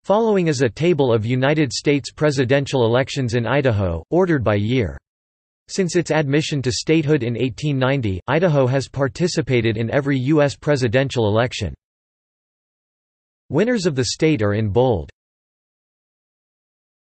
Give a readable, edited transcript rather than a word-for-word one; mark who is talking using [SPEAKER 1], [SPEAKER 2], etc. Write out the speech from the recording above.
[SPEAKER 1] Following is a table of United States presidential elections in Idaho, ordered by year. Since its admission to statehood in 1890, Idaho has participated in every U.S. presidential election. Winners of the state are in bold.